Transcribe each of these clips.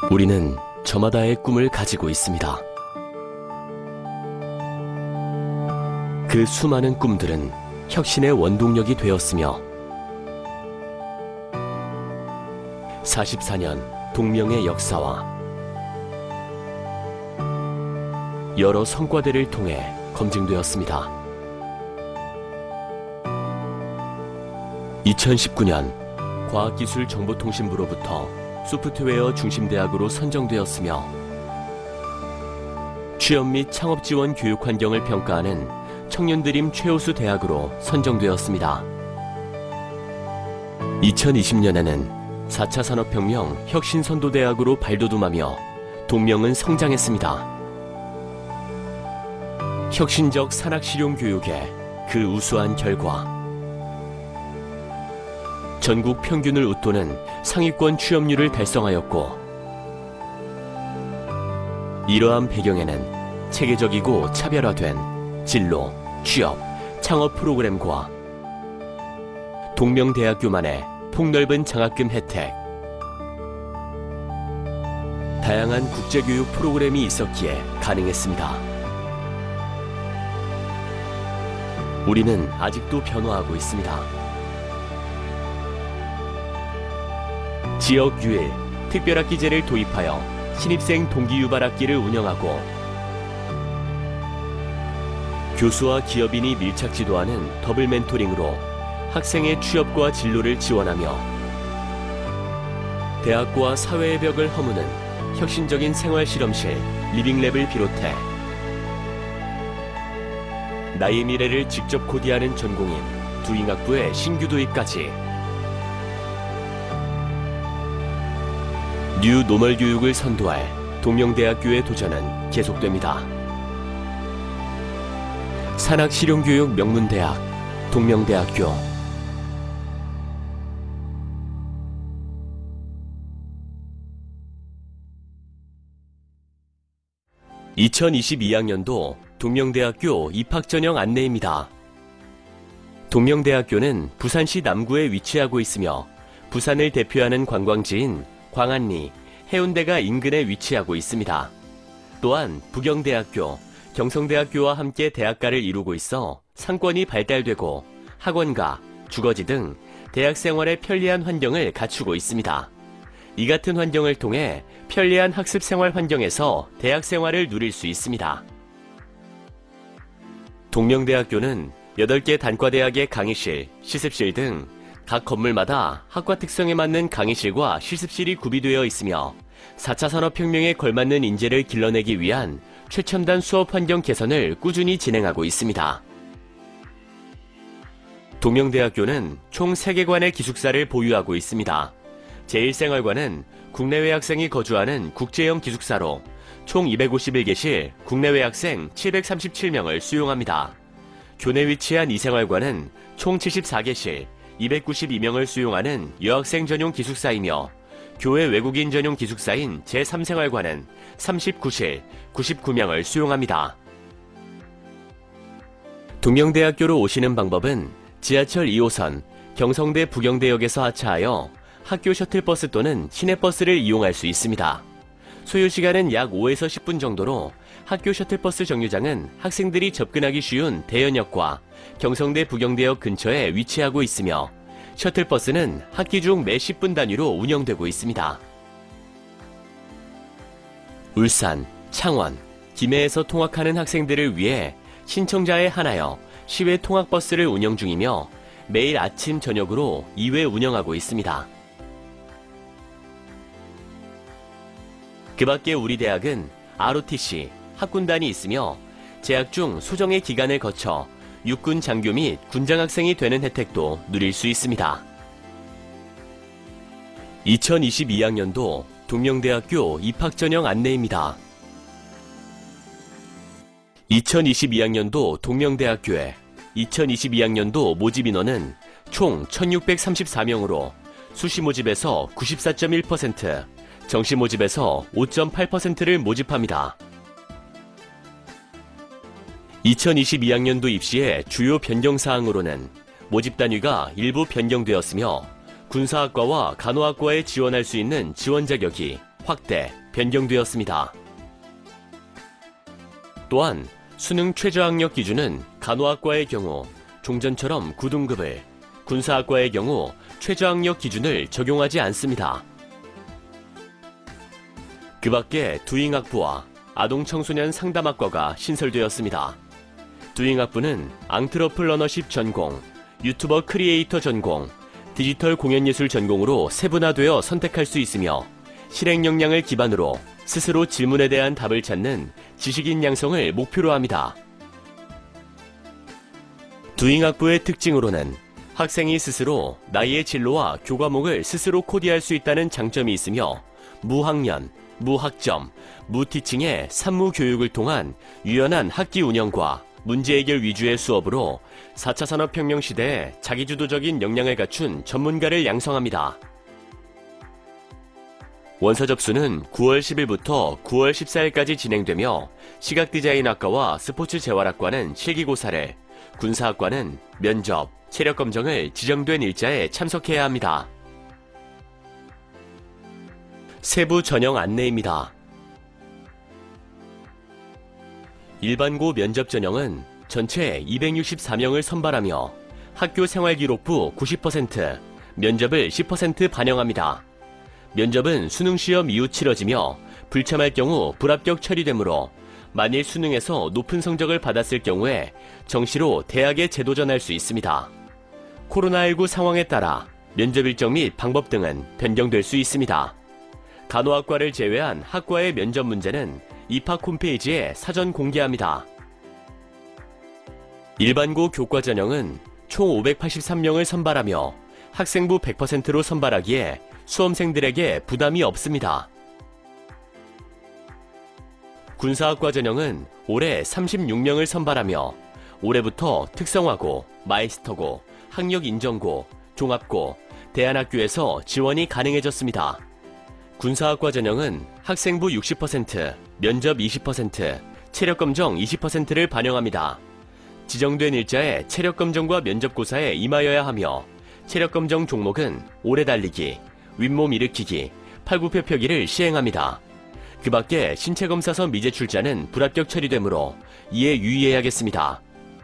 우리는 저마다의 꿈을 가지고 있습니다. 그 수많은 꿈들은 혁신의 원동력이 되었으며 44년 동명의 역사와 여러 성과들을 통해 검증되었습니다. 2019년 과학기술정보통신부로부터 소프트웨어 중심대학으로 선정되었으며 취업 및 창업 지원 교육 환경을 평가하는 청년드림 최우수 대학으로 선정되었습니다. 2020년에는 4차 산업혁명 혁신선도대학으로 발돋움하며 동명은 성장했습니다. 혁신적 산학실용교육의 그 우수한 결과 전국 평균을 웃도는 상위권 취업률을 달성하였고, 이러한 배경에는 체계적이고 차별화된 진로, 취업, 창업 프로그램과 동명대학교만의 폭넓은 장학금 혜택, 다양한 국제교육 프로그램이 있었기에 가능했습니다. 우리는 아직도 변화하고 있습니다. 지역 유일 특별학기제를 도입하여 신입생 동기 유발학기를 운영하고 교수와 기업인이 밀착 지도하는 더블 멘토링으로 학생의 취업과 진로를 지원하며 대학과 사회의 벽을 허무는 혁신적인 생활실험실 리빙랩을 비롯해 나의 미래를 직접 코디하는 전공인 두잉학부의 신규 도입까지 뉴 노멀 교육을 선도할 동명대학교의 도전은 계속됩니다. 산학실용교육 명문대학 동명대학교. (2022학년도) 동명대학교 입학전형 안내입니다. 동명대학교는 부산시 남구에 위치하고 있으며 부산을 대표하는 관광지인 광안리, 해운대가 인근에 위치하고 있습니다. 또한 부경대학교, 경성대학교와 함께 대학가를 이루고 있어 상권이 발달되고 학원가, 주거지 등 대학 생활에 편리한 환경을 갖추고 있습니다. 이 같은 환경을 통해 편리한 학습 생활 환경에서 대학 생활을 누릴 수 있습니다. 동명대학교는 8개 단과대학의 강의실, 실습실 등 각 건물마다 학과 특성에 맞는 강의실과 실습실이 구비되어 있으며 4차 산업혁명에 걸맞는 인재를 길러내기 위한 최첨단 수업 환경 개선을 꾸준히 진행하고 있습니다. 동명대학교는 총 3개관의 기숙사를 보유하고 있습니다. 제1생활관은 국내외 학생이 거주하는 국제형 기숙사로 총 251개실, 국내외 학생 737명을 수용합니다. 교내 위치한 2생활관은 총 74개실, 292명을 수용하는 여학생 전용 기숙사이며 교외 외국인 전용 기숙사인 제3생활관은 39실, 99명을 수용합니다. 동명대학교로 오시는 방법은 지하철 2호선 경성대 부경대역에서 하차하여 학교 셔틀버스 또는 시내버스를 이용할 수 있습니다. 소요시간은 약 5에서 10분 정도로 학교 셔틀버스 정류장은 학생들이 접근하기 쉬운 대연역과 경성대 부경대역 근처에 위치하고 있으며 셔틀버스는 학기 중 매 10분 단위로 운영되고 있습니다. 울산, 창원, 김해에서 통학하는 학생들을 위해 신청자에 한하여 시외 통학버스를 운영 중이며 매일 아침 저녁으로 2회 운영하고 있습니다. 그 밖에 우리 대학은 ROTC, 학군단이 있으며 재학 중 소정의 기간을 거쳐 육군 장교 및 군장학생이 되는 혜택도 누릴 수 있습니다. 2022학년도 동명대학교 입학전형 안내입니다. 2022학년도 동명대학교에 2022학년도 모집인원은 총 1634명으로 수시 모집에서 94.1%, 정시 모집에서 5.8%를 모집합니다. 2022학년도 입시의 주요 변경사항으로는 모집 단위가 일부 변경되었으며 군사학과와 간호학과에 지원할 수 있는 지원 자격이 확대, 변경되었습니다. 또한 수능 최저학력 기준은 간호학과의 경우 종전처럼 9등급을, 군사학과의 경우 최저학력 기준을 적용하지 않습니다. 그 밖에 두잉학부와 아동청소년 상담학과가 신설되었습니다. 두잉학부는 앙트러플러너십 전공, 유튜버 크리에이터 전공, 디지털 공연예술 전공으로 세분화되어 선택할 수 있으며 실행 역량을 기반으로 스스로 질문에 대한 답을 찾는 지식인 양성을 목표로 합니다. 두잉학부의 특징으로는 학생이 스스로 나이의 진로와 교과목을 스스로 코디할 수 있다는 장점이 있으며 무학년, 무학점, 무티칭의 산무교육을 통한 유연한 학기 운영과 문제 해결 위주의 수업으로 4차 산업혁명 시대에 자기주도적인 역량을 갖춘 전문가를 양성합니다. 원서 접수는 9월 10일부터 9월 14일까지 진행되며 시각디자인학과와 스포츠재활학과는 실기고사를, 군사학과는 면접, 체력검정을 지정된 일자에 참석해야 합니다. 세부 전형 안내입니다. 일반고 면접 전형은 전체 264명을 선발하며 학교 생활기록부 90%, 면접을 10% 반영합니다. 면접은 수능시험 이후 치러지며 불참할 경우 불합격 처리되므로 만일 수능에서 높은 성적을 받았을 경우에 정시로 대학에 재도전할 수 있습니다. 코로나19 상황에 따라 면접 일정 및 방법 등은 변경될 수 있습니다. 간호학과를 제외한 학과의 면접 문제는 입학 홈페이지에 사전 공개합니다. 일반고 교과 전형은 총 583명을 선발하며 학생부 100%로 선발하기에 수험생들에게 부담이 없습니다. 군사학과 전형은 올해 36명을 선발하며 올해부터 특성화고, 마이스터고, 학력인정고, 종합고, 대안학교에서 지원이 가능해졌습니다. 군사학과 전형은 학생부 60%, 면접 20%, 체력검정 20%를 반영합니다. 지정된 일자에 체력검정과 면접고사에 임하여야 하며 체력검정 종목은 오래 달리기, 윗몸 일으키기, 팔굽혀펴기를 시행합니다. 그 밖에 신체검사서 미제 출자는 불합격 처리되므로 이에 유의해야겠습니다.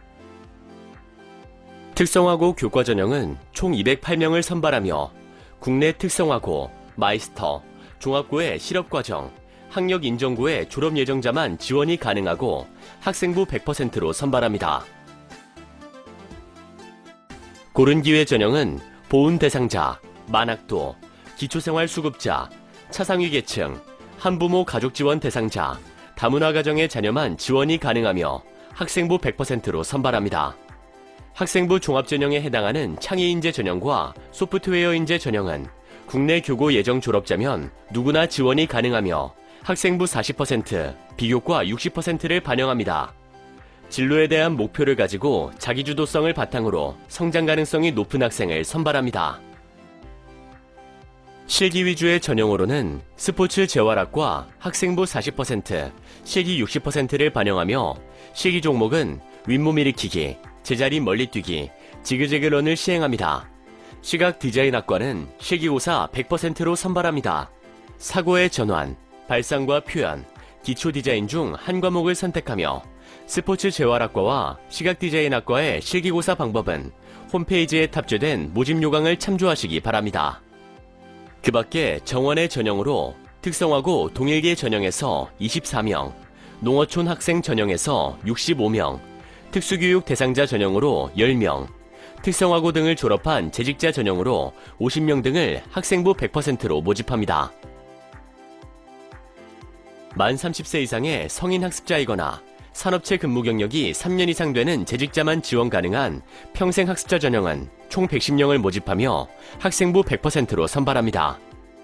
특성화고 교과 전형은 총 208명을 선발하며 국내 특성화고, 마이스터, 종합고의 실업과정, 학력인정고의 졸업 예정자만 지원이 가능하고 학생부 100%로 선발합니다. 고른기회 전형은 보훈 대상자, 만학도, 기초생활수급자, 차상위 계층, 한부모 가족지원 대상자, 다문화 가정의 자녀만 지원이 가능하며 학생부 100%로 선발합니다. 학생부 종합전형에 해당하는 창의인재 전형과 소프트웨어인재 전형은 국내 교고 예정 졸업자면 누구나 지원이 가능하며 학생부 40%, 비교과 60%를 반영합니다. 진로에 대한 목표를 가지고 자기주도성을 바탕으로 성장 가능성이 높은 학생을 선발합니다. 실기 위주의 전형으로는 스포츠 재활학과 학생부 40%, 실기 60%를 반영하며 실기 종목은 윗몸 일으키기, 제자리 멀리뛰기, 지그재그런을 시행합니다. 시각 디자인학과는 실기고사 100%로 선발합니다. 사고의 전환, 발상과 표현, 기초 디자인 중 한 과목을 선택하며 스포츠 재활학과와 시각 디자인학과의 실기고사 방법은 홈페이지에 탑재된 모집 요강을 참조하시기 바랍니다. 그 밖에 정원의 전형으로 특성화고 동일계 전형에서 24명, 농어촌 학생 전형에서 65명, 특수교육 대상자 전형으로 10명, 특성화고 등을 졸업한 재직자 전형으로 50명 등을 학생부 100%로 모집합니다. 만 30세 이상의 성인 학습자이거나 산업체 근무 경력이 3년 이상 되는 재직자만 지원 가능한 평생학습자 전형은 총 110명을 모집하며 학생부 100%로 선발합니다.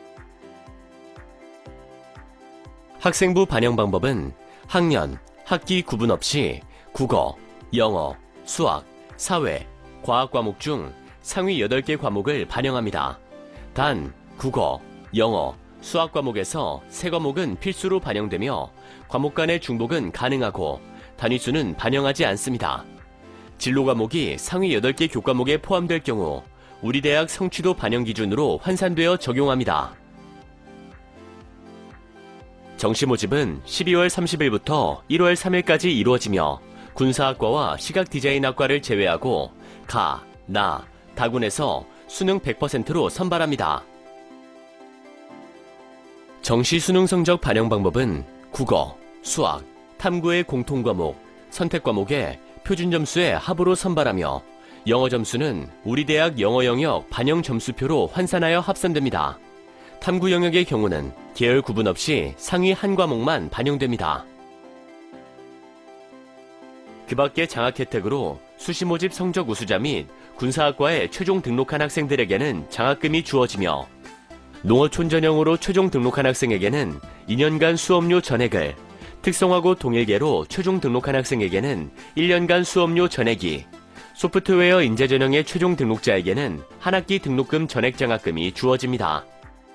학생부 반영 방법은 학년, 학기 구분 없이 국어, 영어, 수학, 사회, 과학 과목 중 상위 8개 과목을 반영합니다. 단 국어, 영어, 수학 과목에서 3과목은 필수로 반영되며 과목 간의 중복은 가능하고 단위수는 반영하지 않습니다. 진로 과목이 상위 8개 교과목에 포함될 경우 우리 대학 성취도 반영 기준으로 환산되어 적용합니다. 정시 모집은 12월 30일부터 1월 3일까지 이루어지며 군사학과와 시각디자인학과를 제외하고 가, 나, 다군에서 수능 100%로 선발합니다. 정시 수능 성적 반영 방법은 국어, 수학, 탐구의 공통과목, 선택과목의 표준 점수의 합으로 선발하며 영어 점수는 우리 대학 영어 영역 반영 점수표로 환산하여 합산됩니다. 탐구 영역의 경우는 계열 구분 없이 상위 한 과목만 반영됩니다. 그 밖의 장학 혜택으로 수시 모집 성적 우수자 및 군사학과에 최종 등록한 학생들에게는 장학금이 주어지며 농어촌 전형으로 최종 등록한 학생에게는 2년간 수업료 전액을, 특성화고 동일계로 최종 등록한 학생에게는 1년간 수업료 전액이, 소프트웨어 인재 전형의 최종 등록자에게는 한 학기 등록금 전액 장학금이 주어집니다.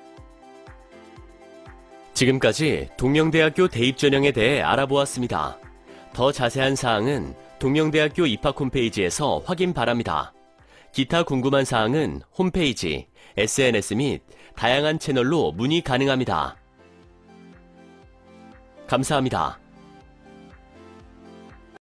지금까지 동명대학교 대입 전형에 대해 알아보았습니다. 더 자세한 사항은 동명대학교 입학 홈페이지에서 확인 바랍니다. 기타 궁금한 사항은 홈페이지, SNS 및 다양한 채널로 문의 가능합니다. 감사합니다.